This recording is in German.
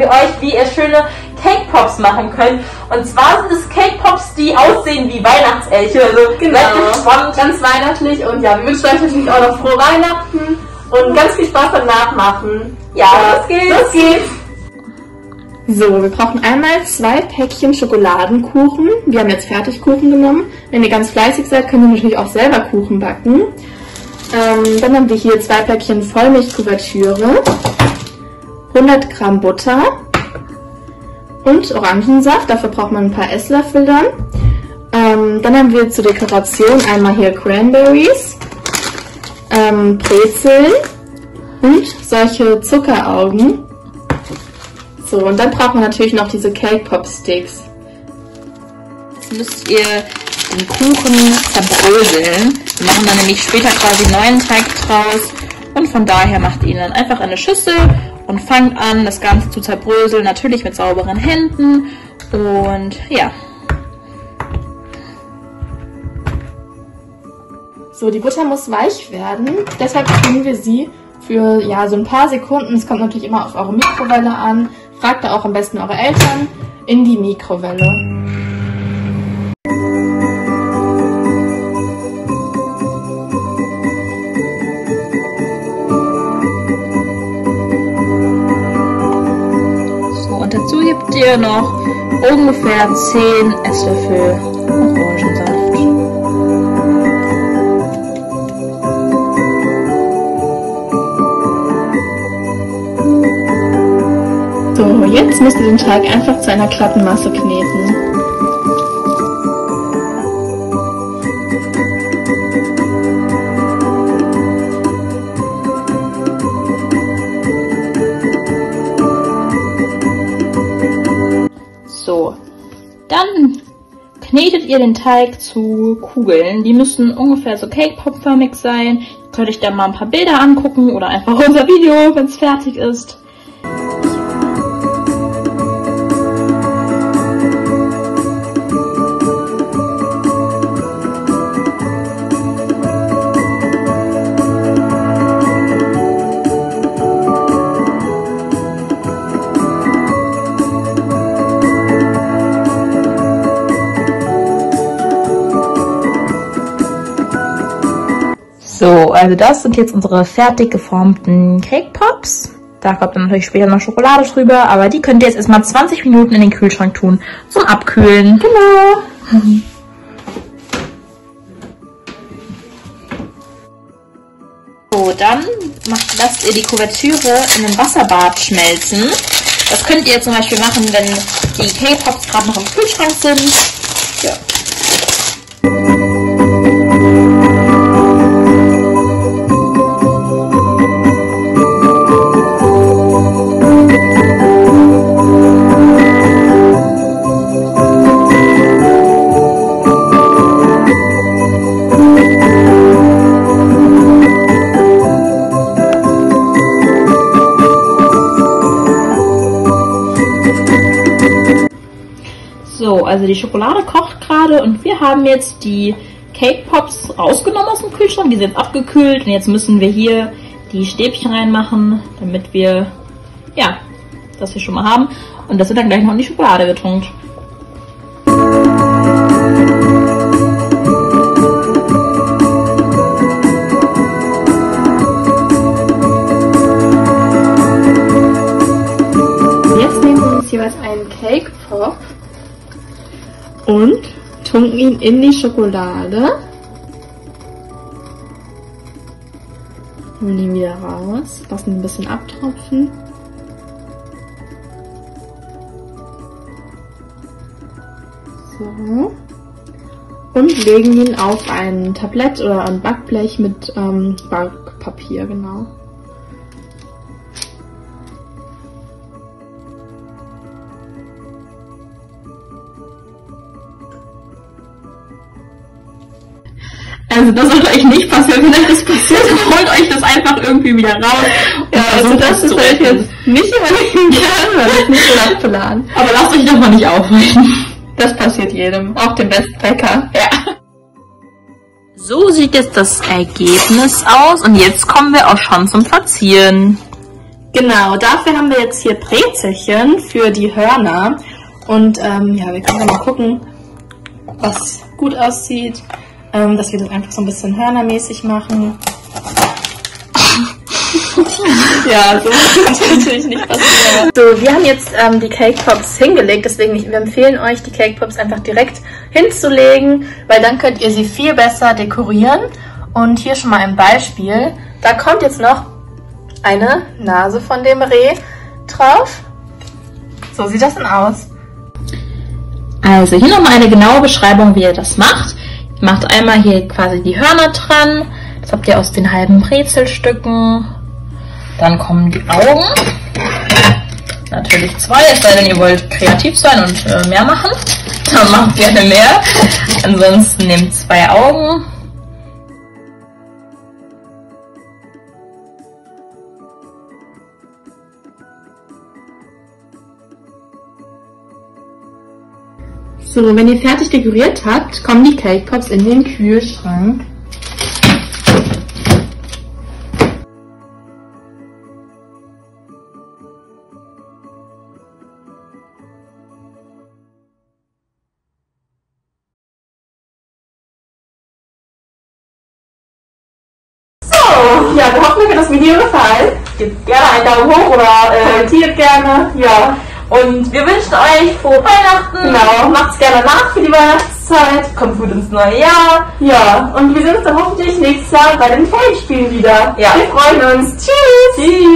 euch, wie ihr schöne Cake Pops machen könnt. Und zwar sind es Cake Pops, die aussehen wie Weihnachtselche. Also genau, gespannt. Ganz weihnachtlich. Und ja, wir wünschen euch natürlich auch noch frohe Weihnachten und ganz viel Spaß beim Nachmachen. Ja, los geht's. Los geht's. So, wir brauchen einmal 2 Päckchen Schokoladenkuchen. Wir haben jetzt Fertigkuchen genommen. Wenn ihr ganz fleißig seid, könnt ihr natürlich auch selber Kuchen backen. Dann haben wir hier 2 Päckchen Vollmilchkuvertüre, 100 Gramm Butter und Orangensaft. Dafür braucht man ein paar Esslöffel dann. Dann haben wir zur Dekoration einmal hier Cranberries, Brezeln und solche Zuckeraugen. So, und dann braucht man natürlich noch diese Cake Pop Sticks. Jetzt müsst ihr den Kuchen zerbröseln. Wir machen dann nämlich später quasi neuen Teig draus. Und von daher macht ihr ihn dann einfach in eine Schüssel und fangt an, das Ganze zu zerbröseln. Natürlich mit sauberen Händen. Und ja. So, die Butter muss weich werden. Deshalb kriegen wir sie für so ein paar Sekunden. Es kommt natürlich immer auf eure Mikrowelle an. Fragt da auch am besten eure Eltern in die Mikrowelle. So, und dazu gebt ihr noch ungefähr 10 Esslöffel Orangensaft. So, jetzt müsst ihr den Teig einfach zu einer glatten Masse kneten. So, dann knetet ihr den Teig zu Kugeln. Die müssen ungefähr so Cake-Pop-förmig sein. Könnt euch dann mal ein paar Bilder angucken oder einfach unser Video, wenn es fertig ist. So, also das sind jetzt unsere fertig geformten Cake Pops. Da kommt dann natürlich später noch Schokolade drüber, aber die könnt ihr jetzt erstmal 20 Minuten in den Kühlschrank tun zum Abkühlen. Genau. So, dann lasst ihr die Kuvertüre in einem Wasserbad schmelzen. Das könnt ihr zum Beispiel machen, wenn die Cake Pops gerade noch im Kühlschrank sind. Ja. So, also die Schokolade kocht gerade und wir haben jetzt die Cake Pops rausgenommen aus dem Kühlschrank. Die sind jetzt abgekühlt und jetzt müssen wir hier die Stäbchen reinmachen, damit wir, das hier schon mal haben. Und das wird dann gleich noch in die Schokolade getunkt. Jetzt nehmen wir uns jeweils einen Cake Pop und tunken ihn in die Schokolade. Holen ihn wieder raus, lassen ihn ein bisschen abtropfen. So. Und legen ihn auf ein Tablett oder ein Backblech mit Backpapier, genau. Also das sollte euch nicht passieren. Wenn euch das passiert, holt euch das einfach irgendwie wieder raus. Ja, also das ist halt jetzt nicht überlegen kann, weil das nicht so nach Plan. Aber lasst euch doch mal nicht aufhalten. Das passiert jedem, auch dem Bestbäcker. Ja. So sieht jetzt das Ergebnis aus und jetzt kommen wir auch schon zum Verzieren. Genau, dafür haben wir jetzt hier Brezelchen für die Hörner. Und ja, wir können mal gucken, was gut aussieht. Dass wir das einfach so ein bisschen hörnermäßig machen. Ja, so kann natürlich nicht passieren. So, wir haben jetzt die Cake Pops hingelegt, deswegen wir empfehlen euch, die Cake Pops einfach direkt hinzulegen, weil dann könnt ihr sie viel besser dekorieren. Und hier schon mal ein Beispiel. Da kommt jetzt noch eine Nase von dem Reh drauf. So sieht das dann aus. Also hier nochmal eine genaue Beschreibung, wie ihr das macht. Ihr macht einmal hier quasi die Hörner dran. Das habt ihr aus den halben Brezelstücken. Dann kommen die Augen. Natürlich 2, es sei denn, ihr wollt kreativ sein und mehr machen. Dann macht gerne mehr. Ansonsten nehmt 2 Augen. So, wenn ihr fertig dekoriert habt, kommen die Cake Pops in den Kühlschrank. So, ja, wir hoffen, euch hat das Video gefallen. Gebt gerne einen Daumen hoch oder Kommentiert gerne. ja. Und wir wünschen euch frohe Weihnachten. Genau, macht's gerne nach für die Weihnachtszeit. Kommt gut ins neue Jahr. Ja, und wir sehen uns dann hoffentlich nächstes Jahr bei den Ferienspielen wieder. Ja. Wir freuen uns. Tschüss. Tschüss.